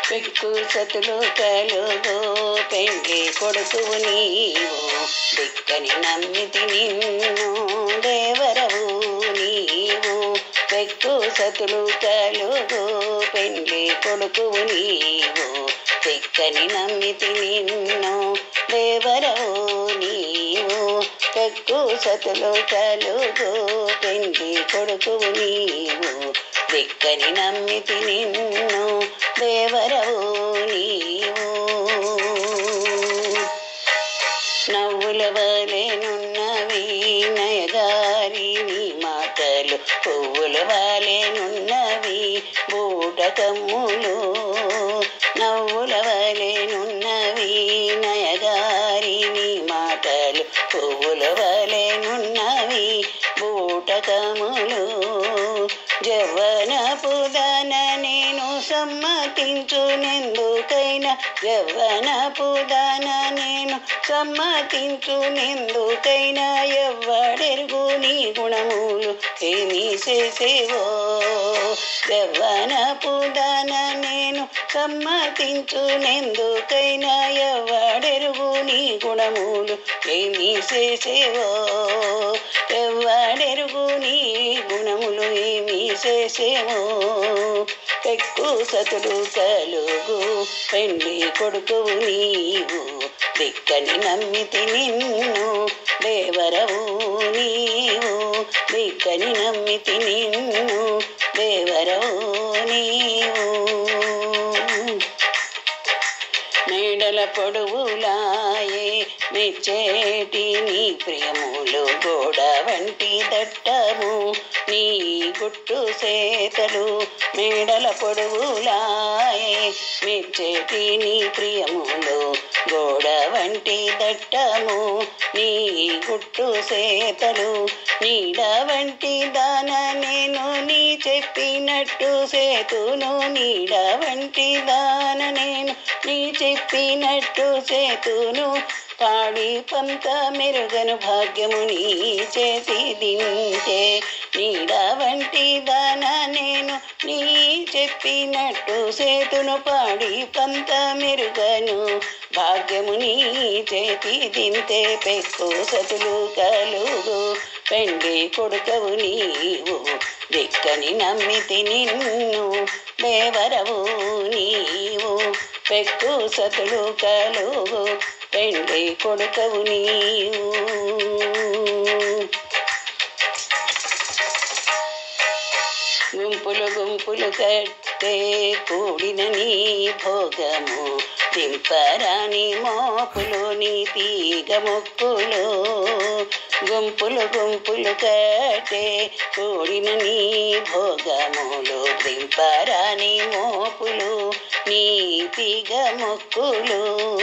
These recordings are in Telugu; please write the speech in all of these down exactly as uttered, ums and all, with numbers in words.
పెక్కు సతులు కలుగు పెండ్లి కొడుకువు నీవు దిక్కని నమ్మితి నిన్ను దేవరవు నీవు పెక్కు సతులు కలుగు పెండ్లి కొడుకువు నీవు దిక్కని నమ్మితి నిన్ను దేవరవు నీవు పెక్కు సతులు కలుగు పెండ్లి కొడుకువు నీవు దిక్కని నమ్మితి నిన్ను దేవరవు నీవు నవ్వుల వలెనున్నవి నయగారి నీ మాటలు పువ్వుల వలెనున్నవి బూటకమ్ములు నవ్వుల వలెనున్నవి నయగారి నీ మాటలు పువ్వుల వలెనున్నవి బూటకములు జవ్వన పుదన నేను సమ్మతించునెందుకైనా జవ్వన పుదన నేను సమ్మతించునెందుకైనా ఎవ్వడెరుగు నీ గుణములు ఏమి చేసేవో జవ్వన పుదన నేను సమ్మతించునెందుకైనా ఎవ్వడెరుగు నీ గుణములు ఏమి చేసేవో ఎవ్వడెరుగు నీ గుణములు ఏమి చేసేవో పెక్కు సతులు కలుగు పెండ్లి కొడుకువు నీవు దిక్కని నమ్మితి నిన్ను దేవరవు నీవు దిక్కని నమ్మితి నిన్ను దేవరవు నీవు మేడల పొడవులాయే మెచ్చేటి నీ ప్రియములు గోడ వంటి దట్టము నీ గుట్టు సేతలు మేడల పొడవులాయే మెచ్చేటి నీ ప్రియములు గోడ వంటి దట్టము నీ గుట్టు సేతలు నీడ వంటి దాన నేను నీ చెప్పినట్టు సేతును నీడ వంటి దాన నేను నీ చెప్పినట్టు సేతును పాడి పంత మెరుగను భాగ్యము నీ చేతి దింటే నీడ వంటి దాన నేను నీ చెప్పినట్టు సేతును పాడి పంత మెరుగను భాగ్యము నీ చేతి దింతే పెక్కు సతులు కలుగు పెండ్లి కొడుకవు నీవు దిక్కని నమ్మితి నిన్ను దేవరవు నీవు పెక్కు సతులు కలుగు పెండ్లి కొడుకవు నీవు గుంపులు గుంపులు కట్టే కూడిన నీ భోగము దింపరాని మోపులు నీ తీగ మొక్కులు గుంపులు గుంపులు కట్టే కూడిన నీ భోగములు దింపరాని మోపులు నీ తీగ మొక్కులు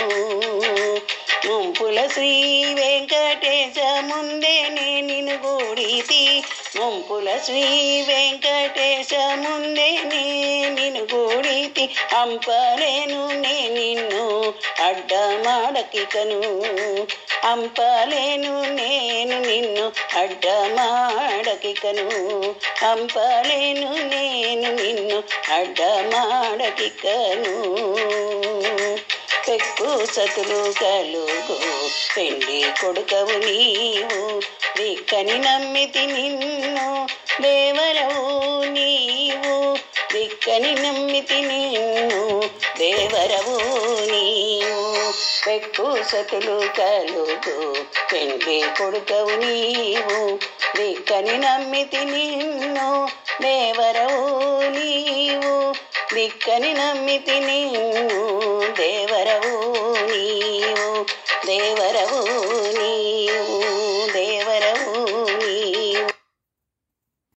ముంపుల శ్రీ వెంకటేశ ముందే నిన్ను గూడితి ముంపుల శ్రీ వెంకటేశ ముందే నిన్ను గూడితి అంపలేను నే నిన్ను అడ్డమాడకికను అంపలేను నేను నిన్ను అడ్డమాడకికను అంపలేను నేను నిన్ను అడ్డమాడకికను పెక్కు సతులు కలుగు పెండ్లి కొడుకవు నీవు దిక్కని నమ్మితి నిన్ను దేవరవు నీవు దిక్కని నమ్మితి నిన్ను దేవరవు నీవు పెక్కు సతులు కలుగు పెండ్లి కొడుకవు నీవు దిక్కని నమ్మితి నిన్ను దేవరవు నీవు దిక్కని నమ్మితి నిన్ను దేవరవు నీవు దేవరవు